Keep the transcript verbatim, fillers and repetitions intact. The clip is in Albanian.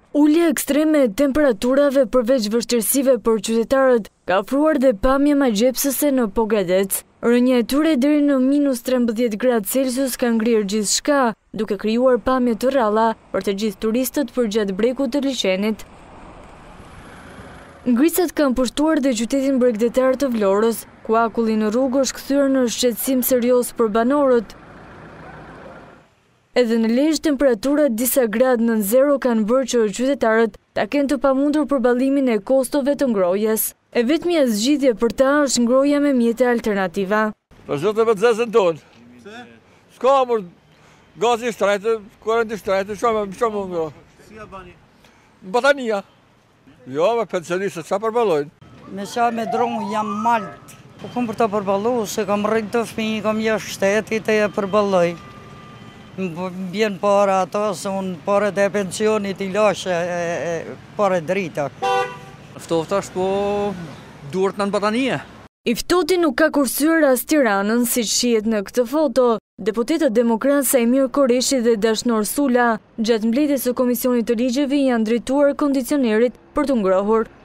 Ulja ekstreme e temperaturave përveç vështirësive për qytetarët ka ofruar dhe pamje magjepsëse në Pogradec. Rënja e tyre deri në minus trembëdhjetë gradë Celsius ka ngrirë gjithçka, duke krijuar pamje të rralla për të gjithë turistët përgjatë brekut të liçenit. Ngricat kanë pushtuar dhe qytetin bregdetar të Vlorës, ku akulli në rrugë është kthyer në shqetësim serioz për banorët. Edhe në Lezhë temperaturat disa gradë nën zero kanë bërë që qytetarët ta kenë të pamundur përballimin e kostove të ngrohjes. E vetmja zgjidhje për ta është ngrohja me mjete alternativa. Po zotë me zezën tonë. S'ka mor gazi i shtrejtë, kurrent i shtrejtë, shumë shumë ngroh. Si ja bani? Batania. Jo, me pensionistët çfarë përballojnë? Me sa me dronë jam malt. Po kom për ta përballuar se kam rritë të fëmijë, kam jashtë shtetit e ja përballoj. Bjen para ato, se unë pare dhe pensionit i lashe pare drita. Ftofta është po duart në batanie. I ftoti nuk ka kursyer as Tiranën, si shihet në këtë foto. Deputetët demokrat Sajmir Koreshi dhe Dashnor Sula, gjatë mbledhjes së Komisionit të Ligjeve janë drejtuar kondicionerit për të ngrohur.